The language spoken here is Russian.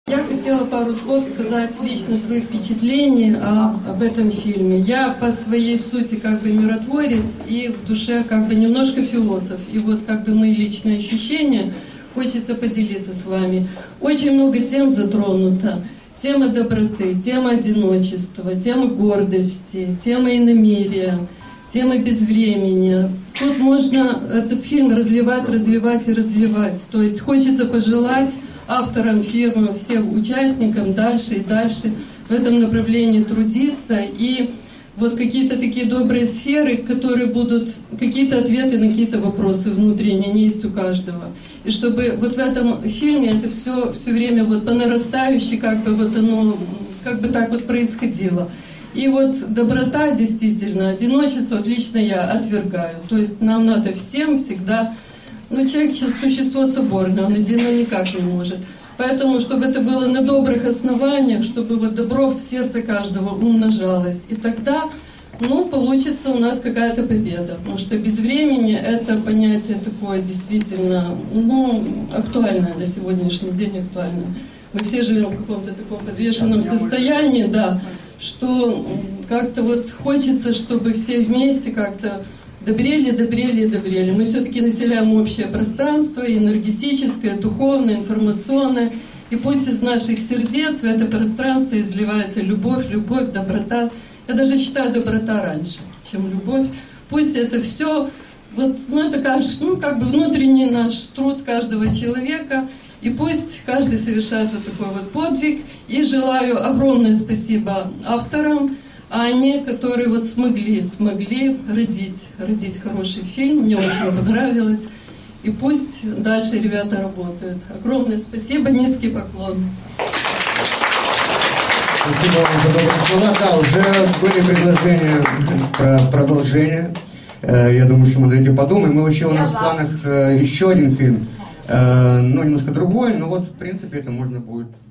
Я хотела пару слов сказать лично своих впечатлений об этом фильме. Я по своей сути как бы миротворец и в душе как бы немножко философ. И вот как бы мои личные ощущения хочется поделиться с вами. Очень много тем затронуто. Тема доброты, тема одиночества, тема гордости, тема иномирия, тема безвремени. Тут можно этот фильм развивать и развивать. То есть хочется пожелать авторам фильма, всем участникам дальше и дальше в этом направлении трудиться. И вот какие-то такие добрые сферы, которые будут, какие-то ответы на какие-то вопросы внутренние, они есть у каждого. И чтобы вот в этом фильме это все время вот по нарастающей, как бы вот оно, как бы так вот происходило. И вот доброта действительно, одиночество вот лично я отвергаю. То есть нам надо всем всегда... Ну, человек сейчас существо соборное, он один никак не может. Поэтому, чтобы это было на добрых основаниях, чтобы вот добро в сердце каждого умножалось. И тогда, ну, получится у нас какая-то победа. Потому что без времени это понятие такое действительно, ну, актуальное на сегодняшний день, актуальное. Мы все живем в каком-то таком подвешенном состоянии, да, что как-то вот хочется, чтобы все вместе как-то добрели. Мы все-таки населяем общее пространство, энергетическое, духовное, информационное. И пусть из наших сердец в это пространство изливается любовь, доброта. Я даже считаю доброта раньше, чем любовь. Пусть это все, вот, ну это как бы внутренний наш труд каждого человека. И пусть каждый совершает вот такой вот подвиг. И желаю огромное спасибо авторам, Ане, которые вот смогли родить хороший фильм. Мне очень понравилось. И пусть дальше ребята работают. Огромное спасибо, низкий поклон. Спасибо вам за добрые слова. Да, уже были предложения про продолжение. Я думаю, что мы над этим подумаем. Мы вообще у нас в планах еще один фильм. Ну, немножко другой, но вот в принципе это можно будет